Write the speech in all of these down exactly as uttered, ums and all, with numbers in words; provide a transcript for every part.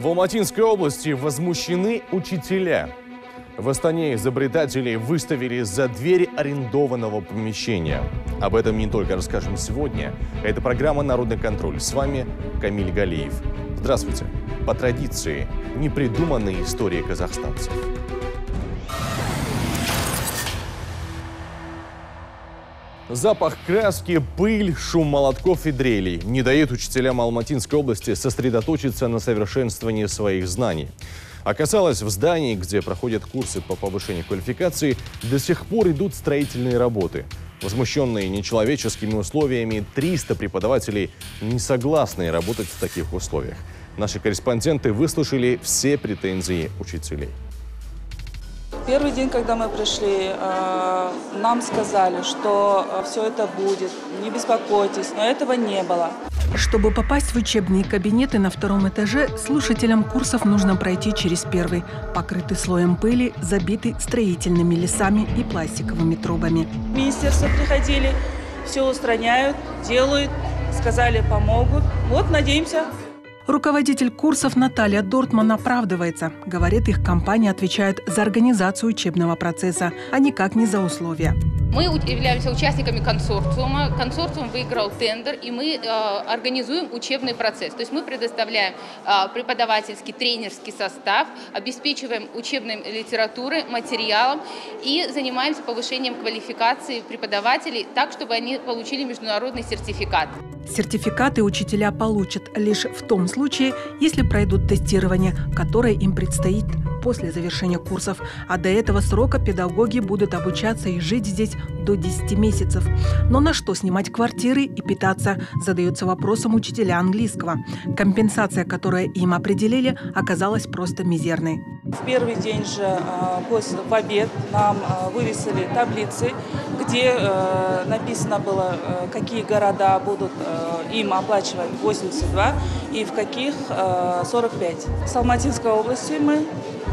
В Алматинской области возмущены учителя. В Астане изобретатели выставили за дверь арендованного помещения. Об этом не только расскажем сегодня. Это программа «Народный контроль». С вами Камиль Галиев. Здравствуйте. По традиции, непридуманные истории казахстанцев. Запах краски, пыль, шум молотков и дрелей не дает учителям Алматинской области сосредоточиться на совершенствовании своих знаний. Оказалось, в здании, где проходят курсы по повышению квалификации, до сих пор идут строительные работы. Возмущенные нечеловеческими условиями, триста преподавателей не согласны работать в таких условиях. Наши корреспонденты выслушали все претензии учителей. Первый день, когда мы пришли, нам сказали, что все это будет, не беспокойтесь, но этого не было. Чтобы попасть в учебные кабинеты на втором этаже, слушателям курсов нужно пройти через первый, покрытый слоем пыли, забитый строительными лесами и пластиковыми трубами. В министерство приходили, все устраняют, делают, сказали, помогут. Вот, надеемся. Руководитель курсов Наталья Дортман оправдывается. Говорит, их компания отвечает за организацию учебного процесса, а никак не за условия. Мы являемся участниками консорциума. Консорциум выиграл тендер, и мы э, организуем учебный процесс. То есть мы предоставляем э, преподавательский, тренерский состав, обеспечиваем учебной литературой, материалом и занимаемся повышением квалификации преподавателей так, чтобы они получили международный сертификат. Сертификаты учителя получат лишь в том случае, если пройдут тестирование, которое им предстоит после завершения курсов. А до этого срока педагоги будут обучаться и жить здесь до десяти месяцев. Но на что снимать квартиры и питаться, задается вопросом учителя английского. Компенсация, которую им определили, оказалась просто мизерной. В первый день же, после, в обед, нам вывесили таблицы, где написано было, какие города будут им оплачивать восемьдесят два и в каких сорок пять. С Алматинской области мы.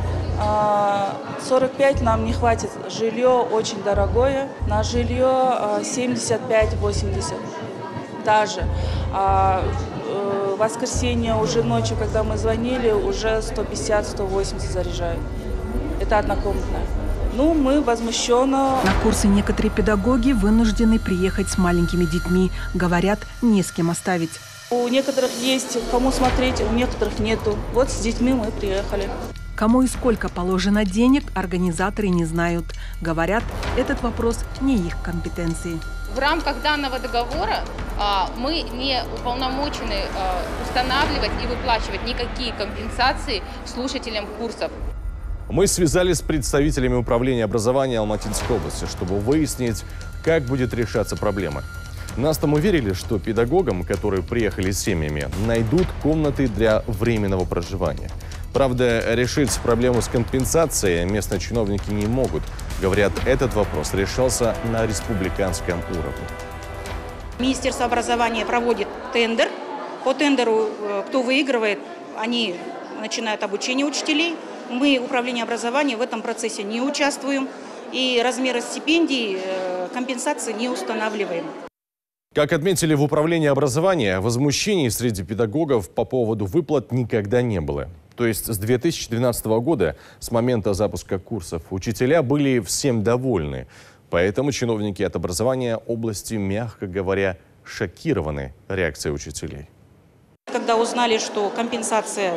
сорок пять нам не хватит. Жилье очень дорогое. На жилье семьдесят пять — восемьдесят даже. А в воскресенье уже ночью, когда мы звонили, уже сто пятьдесят — сто восемьдесят заряжают. Это однокомнатная. Ну, мы возмущенно. На курсы некоторые педагоги вынуждены приехать с маленькими детьми. Говорят, не с кем оставить. У некоторых есть кому смотреть, у некоторых нету. Вот с детьми мы приехали. Кому и сколько положено денег, организаторы не знают. Говорят, этот вопрос не их компетенции. В рамках данного договора а, мы не уполномочены а, устанавливать и выплачивать никакие компенсации слушателям курсов. Мы связались с представителями управления образования Алматинской области, чтобы выяснить, как будет решаться проблема. Нас там уверили, что педагогам, которые приехали с семьями, найдут комнаты для временного проживания. Правда, решить проблему с компенсацией местные чиновники не могут. Говорят, этот вопрос решался на республиканском уровне. Министерство образования проводит тендер. По тендеру, кто выигрывает, они начинают обучение учителей. Мы, управление образования, в этом процессе не участвуем. И размеры стипендий, компенсации не устанавливаем. Как отметили в управлении образования, возмущений среди педагогов по поводу выплат никогда не было. То есть с две тысячи двенадцатого года, с момента запуска курсов, учителя были всем довольны. Поэтому чиновники от образования области, мягко говоря, шокированы реакцией учителей. Когда узнали, что компенсация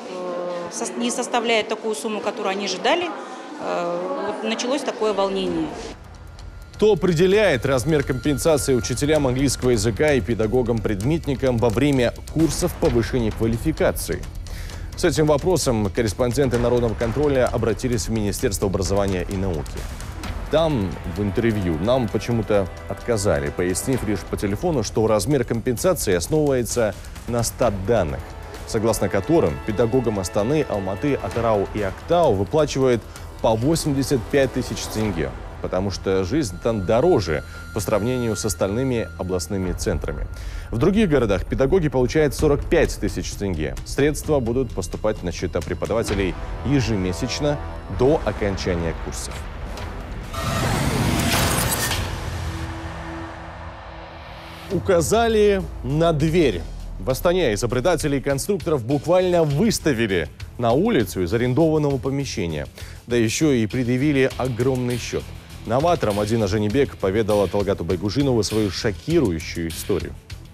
не составляет такую сумму, которую они ожидали, началось такое волнение. Кто определяет размер компенсации учителям английского языка и педагогам-предметникам во время курсов повышения квалификации? С этим вопросом корреспонденты Народного контроля обратились в Министерство образования и науки. Там в интервью нам почему-то отказали, пояснив лишь по телефону, что размер компенсации основывается на стат-данных, согласно которым педагогам Астаны, Алматы, Атырау и Актау выплачивают по восемьдесят пять тысяч тенге, потому что жизнь там дороже по сравнению с остальными областными центрами. В других городах педагоги получают сорок пять тысяч тенге. Средства будут поступать на счета преподавателей ежемесячно до окончания курсов. Указали на дверь. В Астане изобретателей и конструкторов буквально выставили на улицу из арендованного помещения. Да еще и предъявили огромный счет. Новатором Мадина Женибек поведала Талгату Байгужинову свою шокирующую историю.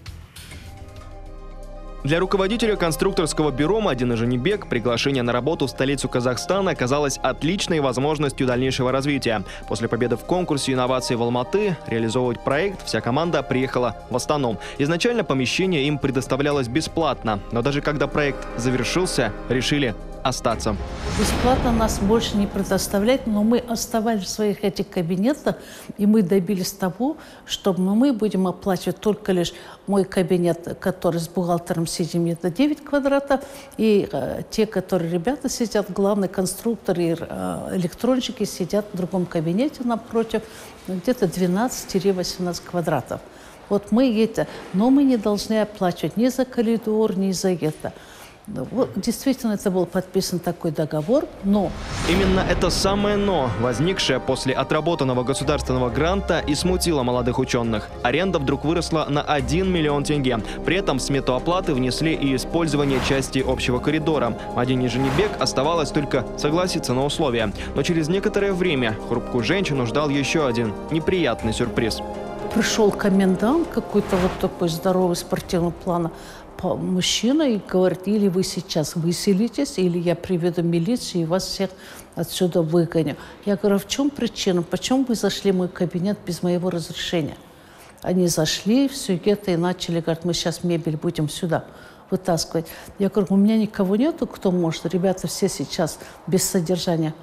Для руководителя конструкторского бюро Мадины Женибек приглашение на работу в столицу Казахстана оказалось отличной возможностью дальнейшего развития. После победы в конкурсе инноваций в Алматы реализовывать проект вся команда приехала в Астану. Изначально помещение им предоставлялось бесплатно, но даже когда проект завершился, решили остаться. Бесплатно нас больше не предоставляют, но мы оставались в своих этих кабинетах, и мы добились того, что мы будем оплачивать только лишь мой кабинет, который с бухгалтером сидим, это девять квадратов, и э, те, которые ребята сидят, главный конструктор и э, электронщики сидят в другом кабинете напротив, где-то двенадцать-восемнадцать квадратов. Вот мы это, но мы не должны оплачивать ни за коридор, ни за это. Вот, действительно, это был подписан такой договор, но... Именно это самое «но», возникшее после отработанного государственного гранта, и смутило молодых ученых. Аренда вдруг выросла на один миллион тенге. При этом в смету оплаты внесли и использование части общего коридора. Мадине Женибек оставалось только согласиться на условия. Но через некоторое время хрупкую женщину ждал еще один неприятный сюрприз. Пришел комендант какой-то вот такой здоровый спортивного плана, мужчина, и говорит: или вы сейчас выселитесь, или я приведу милицию и вас всех отсюда выгоню. Я говорю: а в чем причина? Почему вы зашли в мой кабинет без моего разрешения? Они зашли, все это, и начали, говорят: мы сейчас мебель будем сюда вытаскивать. Я говорю: у меня никого нету, кто может. Ребята все сейчас без содержания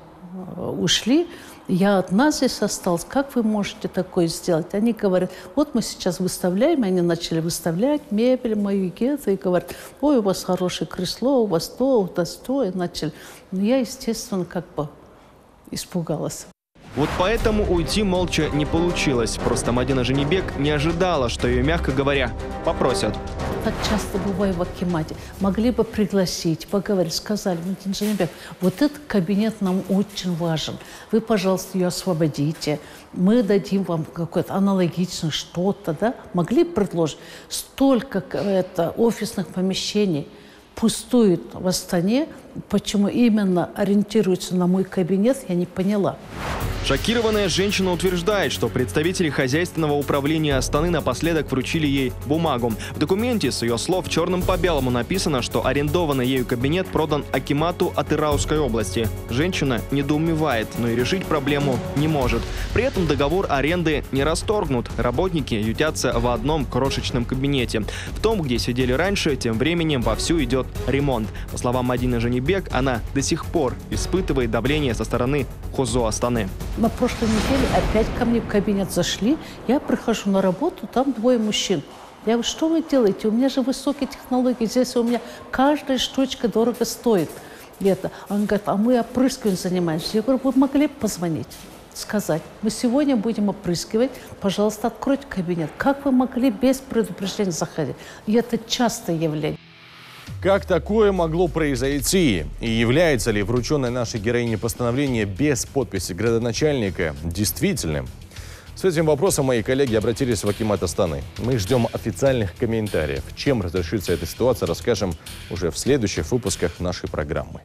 ушли. Я одна здесь осталась. Как вы можете такое сделать? Они говорят: вот мы сейчас выставляем. Они начали выставлять мебель, мою гетто, и говорят: ой, у вас хорошее кресло, у вас то, у вас то. И начали. Но я, естественно, как бы испугалась. Вот поэтому уйти молча не получилось. Просто Мадина Женибек не ожидала, что ее, мягко говоря, попросят. Так часто бывает в Акимате. Могли бы пригласить, поговорить, сказали: Мадина Женибек, вот этот кабинет нам очень важен. Вы, пожалуйста, ее освободите. Мы дадим вам какое-то аналогичное что-то, да? Могли бы предложить. Столько это, офисных помещений пустует в Астане. Почему именно ориентируются на мой кабинет, я не поняла. Шокированная женщина утверждает, что представители хозяйственного управления Астаны напоследок вручили ей бумагу. В документе, с ее слов, черным по белому написано, что арендованный ею кабинет продан акимату Атырауской области. Женщина недоумевает, но и решить проблему не может. При этом договор аренды не расторгнут. Работники ютятся в одном крошечном кабинете. В том, где сидели раньше, тем временем вовсю идет ремонт. По словам Мадины Женибек, она до сих пор испытывает давление со стороны Хозу Астаны. На прошлой неделе опять ко мне в кабинет зашли. Я прихожу на работу, там двое мужчин. Я говорю: что вы делаете? У меня же высокие технологии. Здесь у меня каждая штучка дорого стоит. Это. Он говорит: а мы опрыскиванием занимаемся. Я говорю: вы могли бы позвонить, сказать: мы сегодня будем опрыскивать, пожалуйста, откройте кабинет. Как вы могли без предупреждения заходить? И это частое явление. Как такое могло произойти? И является ли врученное нашей героине постановление без подписи градоначальника действительным? С этим вопросом мои коллеги обратились в Акимат Астаны. Мы ждем официальных комментариев. Чем разрешится эта ситуация, расскажем уже в следующих выпусках нашей программы.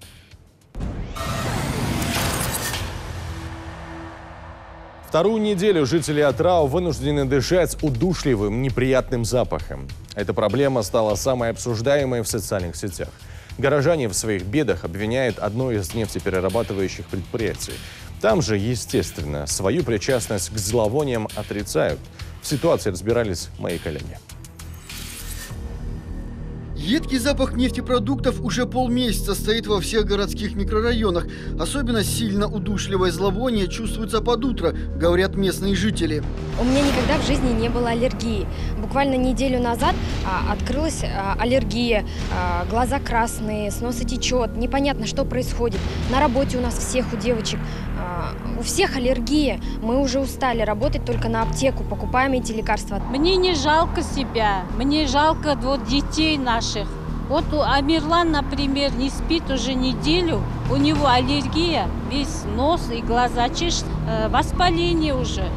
Вторую неделю жители Атырау вынуждены дышать удушливым, неприятным запахом. Эта проблема стала самой обсуждаемой в социальных сетях. Горожане в своих бедах обвиняют одно из нефтеперерабатывающих предприятий. Там же, естественно, свою причастность к зловониям отрицают. В ситуации разбирались мои коллеги. Едкий запах нефтепродуктов уже полмесяца стоит во всех городских микрорайонах. Особенно сильно удушливое зловоние чувствуется под утро, говорят местные жители. У меня никогда в жизни не было аллергии. Буквально неделю назад а, открылась а, аллергия, а, глаза красные, с носа течет, непонятно, что происходит. На работе у нас всех, у девочек, а, у всех аллергия. Мы уже устали работать только на аптеку, покупаем эти лекарства. Мне не жалко себя, мне жалко вот детей наших. Вот у Амирлан, например, не спит уже неделю, у него аллергия, весь нос и глаза чешет, э, воспаление уже.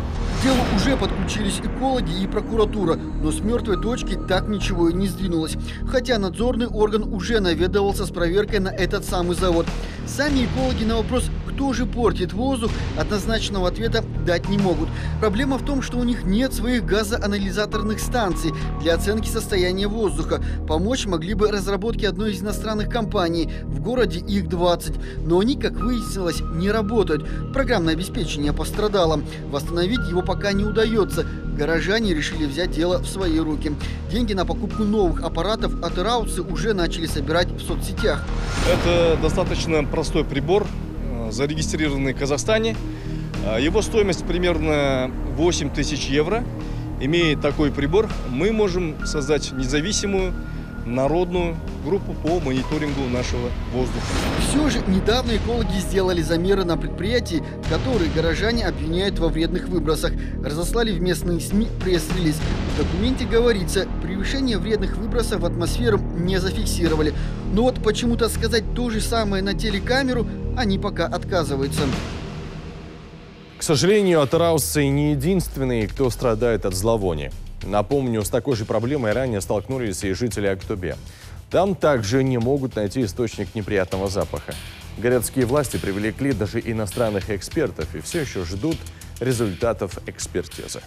делу уже подключились экологи и прокуратура, но с мертвой точки так ничего и не сдвинулось. Хотя надзорный орган уже наведывался с проверкой на этот самый завод. Сами экологи на вопрос, кто же портит воздух, однозначного ответа дать не могут. Проблема в том, что у них нет своих газоанализаторных станций для оценки состояния воздуха. Помочь могли бы разработки одной из иностранных компаний. В городе их двадцать. Но они, как выяснилось, не работают. Программное обеспечение пострадало. Восстановить его пока не удается. Горожане решили взять дело в свои руки. Деньги на покупку новых аппаратов от Ирауцы уже начали собирать в соцсетях. Это достаточно простой прибор, зарегистрированный в Казахстане. Его стоимость примерно восемь тысяч евро. Имея такой прибор, мы можем создать независимую народную группу по мониторингу нашего воздуха. Все же недавно экологи сделали замеры на предприятии, которые горожане обвиняют во вредных выбросах. Разослали в местные СМИ пресс-релиз. В документе говорится, превышение вредных выбросов в атмосферу не зафиксировали. Но вот почему-то сказать то же самое на телекамеру они пока отказываются. К сожалению, атыраусцы не единственные, кто страдает от зловония. Напомню, с такой же проблемой ранее столкнулись и жители Актобе. Там также не могут найти источник неприятного запаха. Городские власти привлекли даже иностранных экспертов и все еще ждут результатов экспертизы.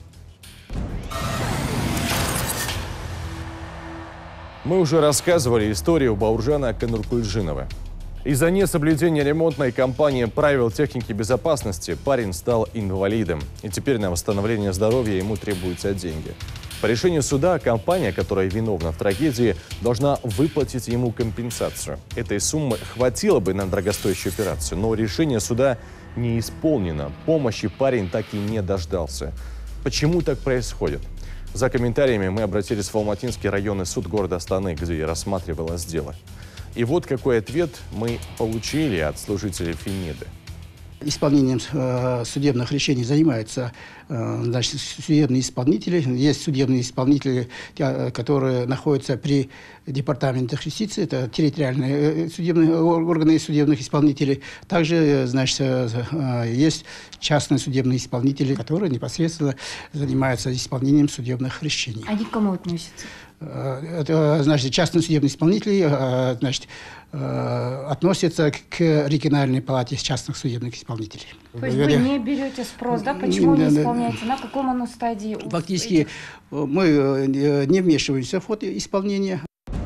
Мы уже рассказывали историю Бауржана Кануркульджинова. Из-за несоблюдения ремонтной кампании правил техники безопасности парень стал инвалидом. И теперь на восстановление здоровья ему требуются деньги. По решению суда, компания, которая виновна в трагедии, должна выплатить ему компенсацию. Этой суммы хватило бы на дорогостоящую операцию, но решение суда не исполнено. Помощи парень так и не дождался. Почему так происходит? За комментариями мы обратились в Алматинский районный суд города Астаны, где рассматривалось дело. И вот какой ответ мы получили от служителей Фемиды. Исполнением э, судебных решений занимаются э, значит, судебные исполнители. Есть судебные исполнители, те, которые находятся при департаментах юстиции, это территориальные судебные органы судебных исполнителей. Также значит, э, есть частные судебные исполнители, которые непосредственно занимаются исполнением судебных решений. Они к кому относятся? Это, значит, частные судебные исполнители, значит, относятся к региональной палате частных судебных исполнителей. То есть вы не берете спрос, да? Почему не исполняете? На каком оно стадии? Фактически мы не вмешиваемся в ход исполнения.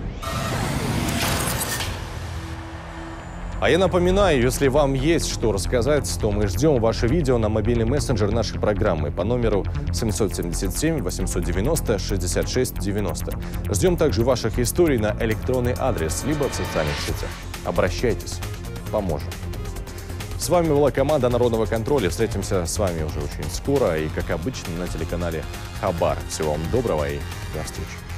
А я напоминаю, если вам есть что рассказать, то мы ждем ваше видео на мобильный мессенджер нашей программы по номеру семь семь семь восемьсот девяносто шестьдесят шесть девяносто. Ждем также ваших историй на электронный адрес, либо в социальных сетях. Обращайтесь, поможем. С вами была команда Народного контроля. Встретимся с вами уже очень скоро и, как обычно, на телеканале Хабар. Всего вам доброго и до встречи.